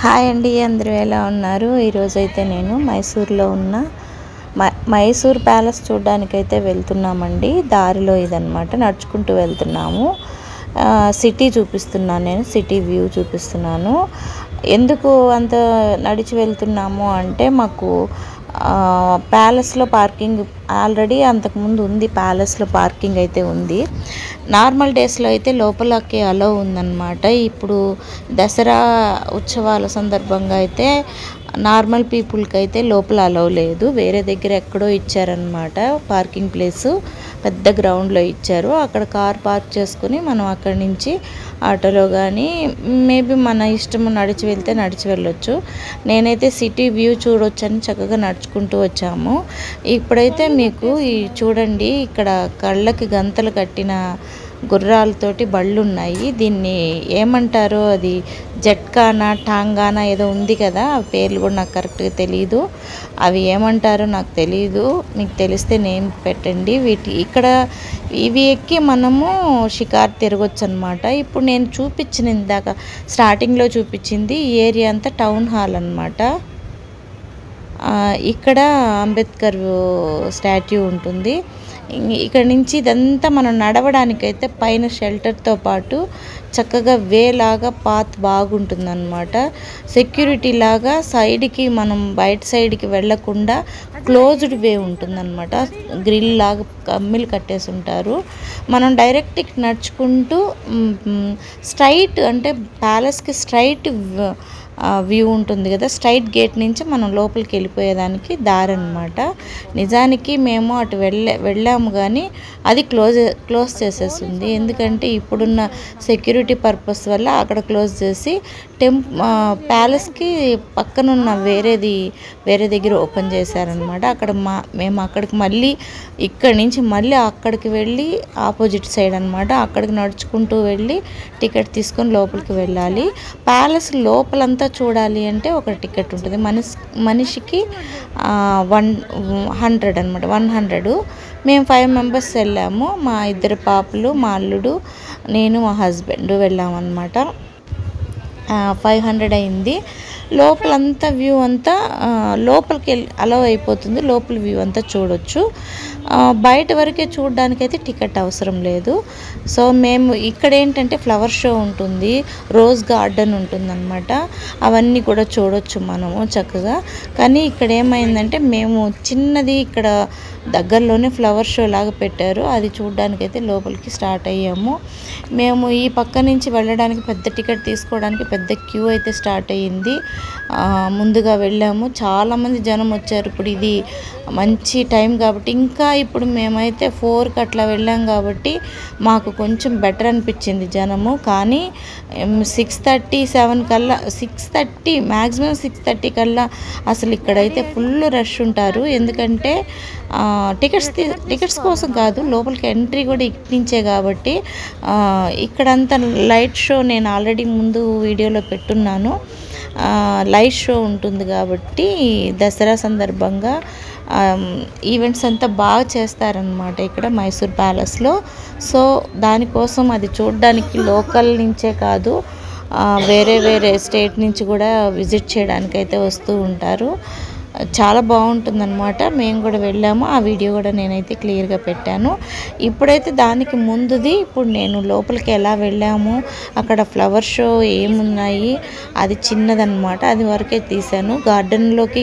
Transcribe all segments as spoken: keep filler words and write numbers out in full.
Hi అండి, అందరూ ఎలా ఉన్నారు? ఈరోజైతే నేను మైసూర్లో ఉన్న మైసూర్ ప్యాలెస్ చూడడానికైతే వెళ్తున్నామండి. దారిలో ఇదన్నమాట, నడుచుకుంటూ వెళ్తున్నాము. సిటీ చూపిస్తున్నాను, నేను సిటీ వ్యూ చూపిస్తున్నాను. ఎందుకు అంత నడిచి వెళ్తున్నాము అంటే మాకు ప్యాలెస్లో పార్కింగ్ ఆల్రెడీ అంతకుముందు ఉంది. ప్యాలెస్లో పార్కింగ్ అయితే ఉంది. నార్మల్ డేస్లో అయితే లోపలకి అలో ఉందన్నమాట. ఇప్పుడు దసరా ఉత్సవాల సందర్భంగా అయితే నార్మల్ పీపుల్కి అయితే లోపల అలో లేదు. వేరే దగ్గర ఎక్కడో ఇచ్చారనమాట పార్కింగ్ ప్లేసు. పెద్ద గ్రౌండ్లో ఇచ్చారు. అక్కడ కార్ పార్క్ చేసుకుని మనం అక్కడి నుంచి ఆటోలో కానీ మేబీ మన ఇష్టము నడిచి వెళ్తే నడిచి వెళ్ళొచ్చు. నేనైతే సిటీ వ్యూ చూడొచ్చని చక్కగా నడుచుకుంటూ వచ్చాము. ఇప్పుడైతే మీకు ఈ చూడండి, ఇక్కడ కళ్ళకి గంతలు కట్టిన గుర్రాలతోటి బళ్ళు ఉన్నాయి. దీన్ని ఏమంటారో, అది జట్కానా టాంగానా ఏదో ఉంది కదా, ఆ పేర్లు కూడా నాకు కరెక్ట్గా తెలియదు. అవి ఏమంటారో నాకు తెలియదు, మీకు తెలిస్తే నేమ్ పెట్టండి. వీటి ఇక్కడ ఇవి ఎక్కి మనము షికార్ తిరగొచ్చు అనమాట. ఇప్పుడు నేను చూపించిన ఇందాక స్టార్టింగ్లో చూపించింది ఈ ఏరియా అంతా టౌన్ హాల్ అనమాట. ఇక్కడ అంబేద్కర్ స్టాట్యూ ఉంటుంది. ఇక్కడ నుంచి ఇదంతా మనం నడవడానికైతే పైన షెల్టర్తో పాటు చక్కగా వే లాగా పాత్ బాగుంటుంది అనమాట. సెక్యూరిటీ లాగా సైడ్కి మనం బయట సైడ్కి వెళ్ళకుండా క్లోజ్డ్ వే ఉంటుందన్నమాట. గ్రిల్ లాగా కమ్మిలు కట్టేసి ఉంటారు. మనం డైరెక్ట్ నడుచుకుంటూ స్ట్రైట్ అంటే ప్యాలెస్కి స్ట్రైట్ వ్యూ ఉంటుంది కదా, స్ట్రైట్ గేట్ నుంచి మనం లోపలికి వెళ్ళిపోయేదానికి దారి అనమాట. నిజానికి మేము అటు వెళ్ళే వెళ్ళాము కానీ అది క్లోజ్ క్లోజ్ చేసేస్తుంది. ఎందుకంటే ఇప్పుడున్న సెక్యూరిటీ పర్పస్ వల్ల అక్కడ క్లోజ్ చేసి టెంప్ ప్యాలెస్కి పక్కనున్న వేరేది వేరే దగ్గర ఓపెన్ చేశారనమాట. అక్కడ మా మేము అక్కడికి మళ్ళీ ఇక్కడి నుంచి మళ్ళీ అక్కడికి వెళ్ళి ఆపోజిట్ సైడ్ అనమాట, అక్కడికి నడుచుకుంటూ వెళ్ళి టికెట్ తీసుకొని లోపలికి వెళ్ళాలి. ప్యాలెస్ లోపలంతా చూడాలి అంటే ఒక టికెట్ ఉంటుంది. మనిషి మనిషికి వన్ హండ్రెడ్ అనమాట, వన్ హండ్రెడ్. మేము ఫైవ్ మెంబర్స్ వెళ్ళాము. మా ఇద్దరు పాపలు, మా అల్లుడు, నేను, మా హస్బెండ్ వెళ్ళామన్నమాట. ఫైవ్ హండ్రెడ్ అయింది. లోపలంతా వ్యూ అంతా లోపలికి వెళ్ళి అలౌ అయిపోతుంది. లోపల వ్యూ అంతా చూడొచ్చు. బయట వరకే చూడడానికైతే టికెట్ అవసరం లేదు. సో మేము ఇక్కడ ఏంటంటే ఫ్లవర్ షో ఉంటుంది, రోజ్ గార్డెన్ ఉంటుందన్నమాట. అవన్నీ కూడా చూడొచ్చు మనము చక్కగా. కానీ ఇక్కడ ఏమైందంటే మేము చిన్నది ఇక్కడ దగ్గరలోనే ఫ్లవర్ షో లాగా పెట్టారు, అది చూడడానికైతే లోపలికి స్టార్ట్ అయ్యాము. మేము ఈ పక్క నుంచి వెళ్ళడానికి పెద్ద టికెట్ తీసుకోవడానికి పెద్ద క్యూ అయితే స్టార్ట్ అయ్యింది. ముందుగా వెళ్ళాము, చాలామంది జనం వచ్చారు. ఇప్పుడు ఇది మంచి టైం కాబట్టి, ఇంకా ఇప్పుడు మేమైతే ఫోర్కి అట్లా వెళ్ళాం కాబట్టి మాకు కొంచెం బెటర్ అనిపించింది జనము. కానీ సిక్స్ థర్టీ సెవెన్ కల్లా six thirty maximum six thirty కల్లా అసలు ఇక్కడైతే ఫుల్ రష్ ఉంటారు. ఎందుకంటే టికెట్స్ టికెట్స్ కోసం కాదు, లోపలికి ఎంట్రీ కూడా ఇట్టించే కాబట్టి. ఇక్కడంతా లైట్ షో నేను ఆల్రెడీ ముందు వీడియోలో పెట్టున్నాను. లైట్ షో ఉంటుంది కాబట్టి దసరా సందర్భంగా ఈవెంట్స్ అంతా బాగా చేస్తారనమాట ఇక్కడ మైసూర్ ప్యాలెస్లో. సో దానికోసం అది చూడడానికి లోకల్ నుంచే కాదు, వేరే వేరే స్టేట్ నుంచి కూడా విజిట్ చేయడానికి అయితే వస్తూ ఉంటారు. చాలా బాగుంటుందన్నమాట. మేము కూడా వెళ్ళాము, ఆ వీడియో కూడా నేనైతే క్లియర్గా పెట్టాను. ఇప్పుడైతే దానికి ముందుది, ఇప్పుడు నేను లోపలికి ఎలా వెళ్ళాము, అక్కడ ఫ్లవర్ షో ఏమున్నాయి, అది చిన్నదన్నమాట, అది వరకే తీశాను. గార్డెన్లోకి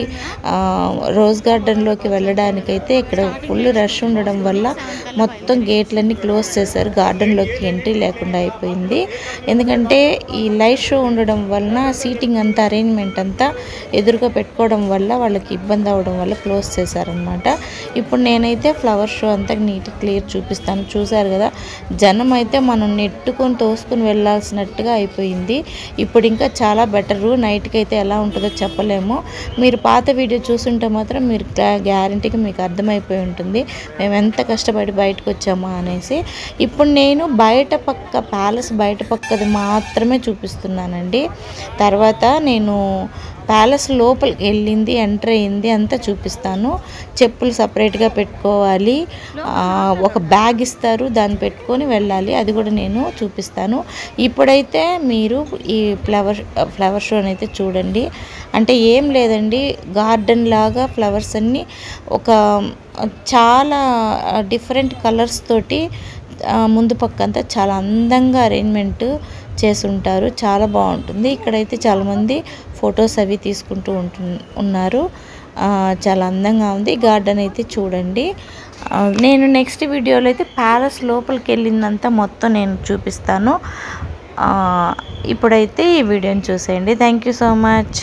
రోజ్ గార్డెన్లోకి వెళ్ళడానికైతే ఇక్కడ ఫుల్ రష్ ఉండడం వల్ల మొత్తం గేట్లన్నీ క్లోజ్ చేశారు. గార్డెన్లోకి ఎంట్రీ లేకుండా అయిపోయింది. ఎందుకంటే ఈ లైట్ షో ఉండడం వలన సీటింగ్ అంతా అరేంజ్మెంట్ అంతా ఎదురుగా పెట్టుకోవడం వల్ల వాళ్ళకి ఇబ్బంది అవడం వల్ల క్లోజ్ చేశారనమాట. ఇప్పుడు నేనైతే ఫ్లవర్ షో అంతా నీట్ క్లియర్ చూపిస్తాను. చూసారు కదా, జనం అయితే మనం నెట్టుకొని తోసుకొని వెళ్ళాల్సినట్టుగా అయిపోయింది. ఇప్పుడు ఇంకా చాలా బెటరు. నైట్కి అయితే ఎలా ఉంటుందో చెప్పలేము. మీరు పాత వీడియో చూస్తుంటే మాత్రం మీరు గ్యారంటీగా మీకు అర్థమైపోయి ఉంటుంది మేము ఎంత కష్టపడి బయటకు వచ్చామా అనేసి. ఇప్పుడు నేను బయట పక్క ప్యాలెస్ బయట పక్కది మాత్రమే చూపిస్తున్నానండి. తర్వాత నేను ప్యాలెస్ లోపలికి వెళ్ళింది, ఎంటర్ అయింది అంతా చూపిస్తాను. చెప్పులు సపరేట్గా పెట్టుకోవాలి, ఒక బ్యాగ్ ఇస్తారు, దాన్ని పెట్టుకొని వెళ్ళాలి, అది కూడా నేను చూపిస్తాను. ఇప్పుడైతే మీరు ఈ ఫ్లవర్ ఫ్లవర్ షోని అయితే చూడండి. అంటే ఏం లేదండి, గార్డెన్ లాగా ఫ్లవర్స్ అన్నీ ఒక చాలా డిఫరెంట్ కలర్స్ తోటి ముందు పక్కంతా చాలా అందంగా అరేంజ్మెంట్ చేసుంటారు. చాలా బాగుంటుంది. ఇక్కడైతే చాలామంది ఫొటోస్ అవి తీసుకుంటూ ఉంటు ఉన్నారు. చాలా అందంగా ఉంది. గార్డెన్ అయితే చూడండి. నేను నెక్స్ట్ వీడియోలో అయితే ప్యాలెస్ లోపలికి వెళ్ళిందంతా మొత్తం నేను చూపిస్తాను. ఇప్పుడైతే ఈ వీడియోని చూసేయండి. Thank you so much.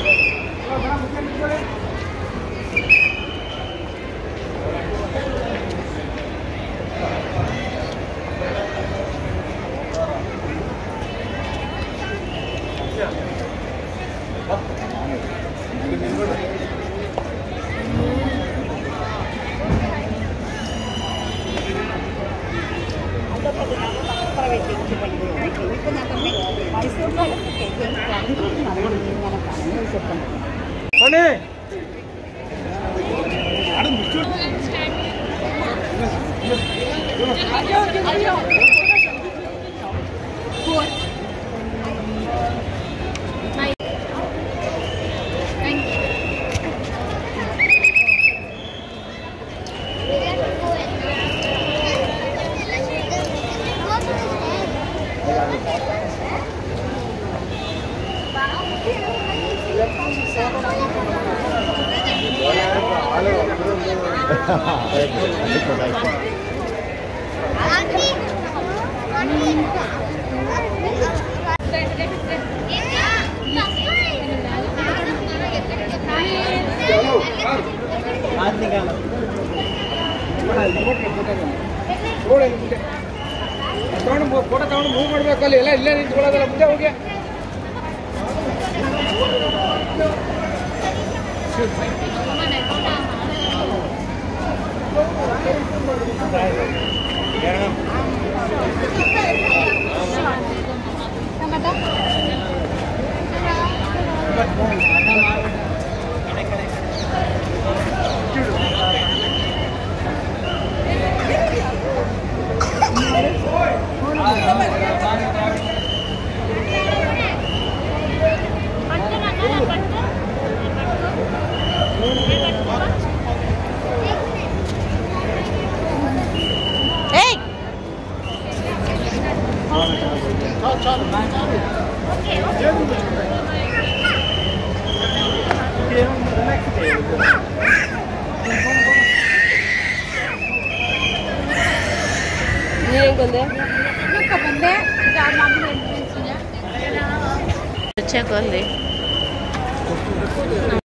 Photo ತಗೊಂಡು ಮೂವ್ ಮಾಡಬೇಕಲ್ಲ, ಎಲ್ಲ ಇಲ್ಲೇ ನಿಂತ್ಕೊಳ್ಳೋದಲ್ಲ, ಮುಂದೆ ಹೋಗಿ. వచ్చాక